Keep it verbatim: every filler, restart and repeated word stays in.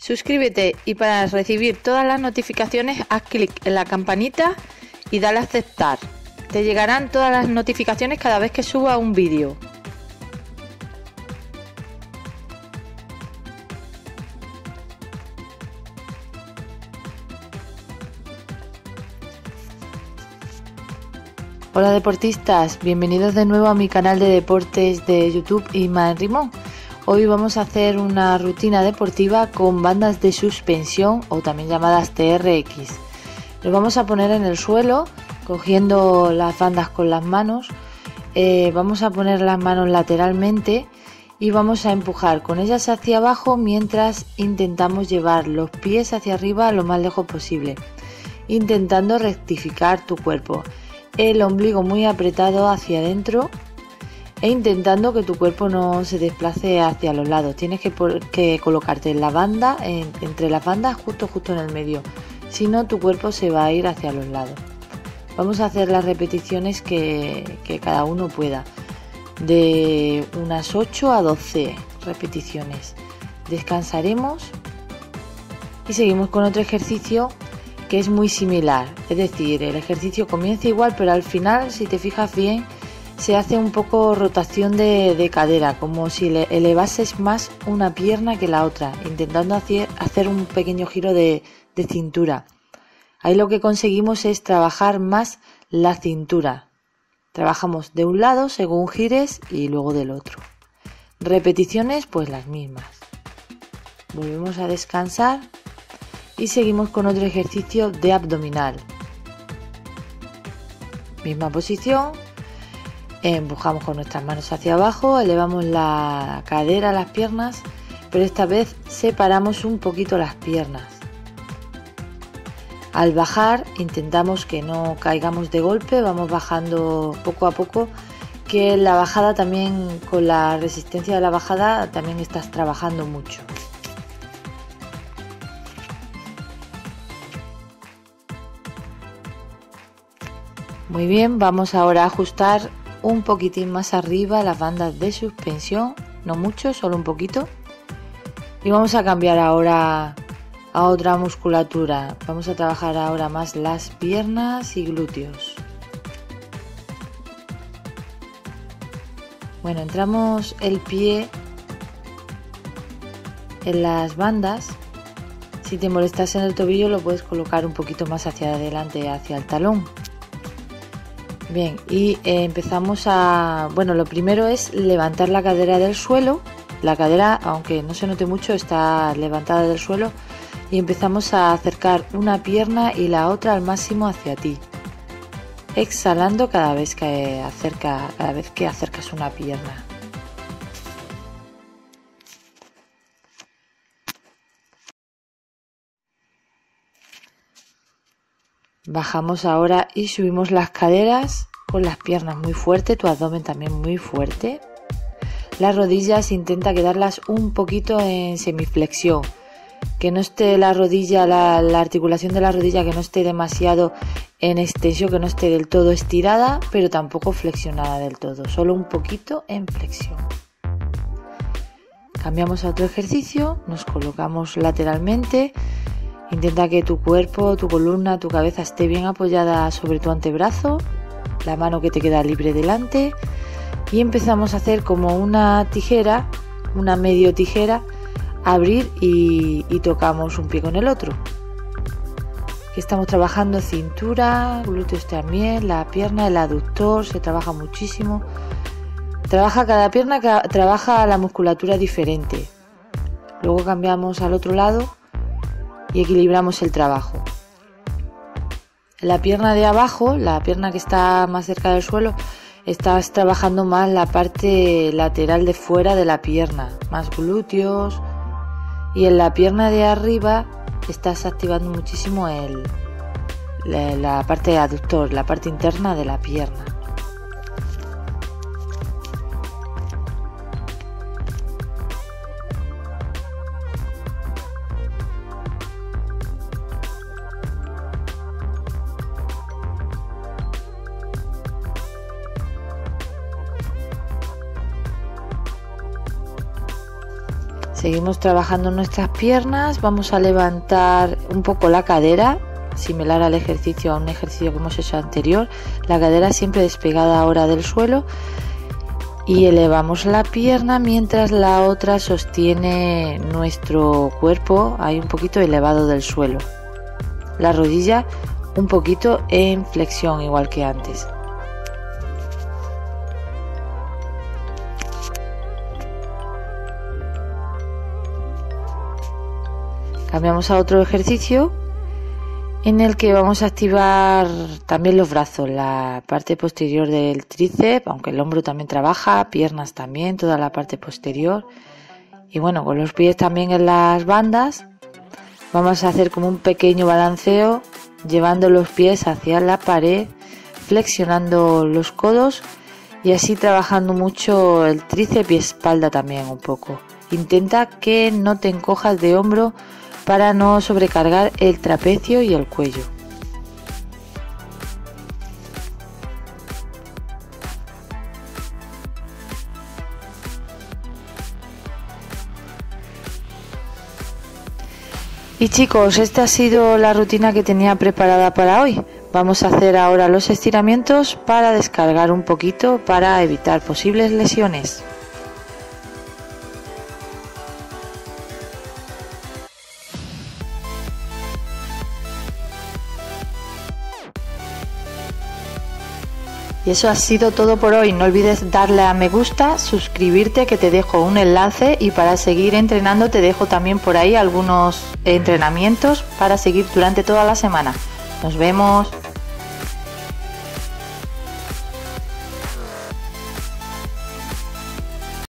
suscríbete y para recibir todas las notificaciones haz clic en la campanita y dale a aceptar. Te llegarán todas las notificaciones cada vez que suba un vídeo. Hola deportistas, bienvenidos de nuevo a mi canal de deportes de YouTube Ima Rimón. Hoy vamos a hacer una rutina deportiva con bandas de suspensión o también llamadas T R X. Nos vamos a poner en el suelo cogiendo las bandas con las manos, eh, vamos a poner las manos lateralmente y vamos a empujar con ellas hacia abajo mientras intentamos llevar los pies hacia arriba lo más lejos posible, intentando rectificar tu cuerpo, el ombligo muy apretado hacia adentro e intentando que tu cuerpo no se desplace hacia los lados. Tienes que, por, que colocarte en la banda, en, entre las bandas justo justo en el medio, si no tu cuerpo se va a ir hacia los lados. Vamos a hacer las repeticiones que, que cada uno pueda, de unas ocho a doce repeticiones. Descansaremos y seguimos con otro ejercicio que es muy similar, es decir, el ejercicio comienza igual, pero al final, si te fijas bien, se hace un poco rotación de, de cadera, como si le elevases más una pierna que la otra, intentando hacer, hacer un pequeño giro de, de cintura. Ahí lo que conseguimos es trabajar más la cintura. Trabajamos de un lado según gires y luego del otro. Repeticiones pues las mismas. Volvemos a descansar y seguimos con otro ejercicio de abdominal. Misma posición. Empujamos con nuestras manos hacia abajo, elevamos la cadera, las piernas, pero esta vez separamos un poquito las piernas. Al bajar intentamos que no caigamos de golpe, vamos bajando poco a poco, que la bajada también, con la resistencia de la bajada, también estás trabajando mucho. Muy bien, vamos ahora a ajustar un poquitín más arriba las bandas de suspensión, no mucho, solo un poquito, y vamos a cambiar ahora a otra musculatura. Vamos a trabajar ahora más las piernas y glúteos. Bueno, entramos el pie en las bandas. Si te molestas en el tobillo lo puedes colocar un poquito más hacia adelante, hacia el talón. Bien, y eh, empezamos a... Bueno, lo primero es levantar la cadera del suelo. La cadera, aunque no se note mucho, está levantada del suelo. Y empezamos a acercar una pierna y la otra al máximo hacia ti. Exhalando cada vez que, acerca, cada vez que acercas una pierna. Bajamos ahora y subimos las caderas con las piernas muy fuerte, tu abdomen también muy fuerte. Las rodillas intenta quedarlas un poquito en semiflexión, que no esté la rodilla, la, la articulación de la rodilla que no esté demasiado en extensión, que no esté del todo estirada, pero tampoco flexionada del todo, solo un poquito en flexión. Cambiamos a otro ejercicio, nos colocamos lateralmente. Intenta que tu cuerpo, tu columna, tu cabeza esté bien apoyada sobre tu antebrazo, la mano que te queda libre delante, y empezamos a hacer como una tijera, una medio tijera, abrir y, y tocamos un pie con el otro. Aquí estamos trabajando cintura, glúteos también, la pierna, el aductor, se trabaja muchísimo. Trabaja cada pierna, trabaja la musculatura diferente. Luego cambiamos al otro lado y equilibramos el trabajo. La pierna de abajo, la pierna que está más cerca del suelo, estás trabajando más la parte lateral de fuera de la pierna, más glúteos, y en la pierna de arriba estás activando muchísimo el, la, la parte aductor, la parte interna de la pierna. Seguimos trabajando nuestras piernas, vamos a levantar un poco la cadera, similar al ejercicio, a un ejercicio que hemos hecho anterior, la cadera siempre despegada ahora del suelo y elevamos la pierna mientras la otra sostiene nuestro cuerpo ahí un poquito elevado del suelo. La rodilla un poquito en flexión igual que antes. Cambiamos a otro ejercicio en el que vamos a activar también los brazos, la parte posterior del tríceps, aunque el hombro también trabaja, piernas también, toda la parte posterior. Y bueno, con los pies también en las bandas. Vamos a hacer como un pequeño balanceo, llevando los pies hacia la pared, flexionando los codos y así trabajando mucho el tríceps y espalda también un poco. Intenta que no te encojas de hombro para no sobrecargar el trapecio y el cuello. Y chicos, esta ha sido la rutina que tenía preparada para hoy. Vamos a hacer ahora los estiramientos para descargar un poquito para evitar posibles lesiones. Y eso ha sido todo por hoy. No olvides darle a me gusta, suscribirte, que te dejo un enlace, y para seguir entrenando te dejo también por ahí algunos entrenamientos para seguir durante toda la semana. Nos vemos.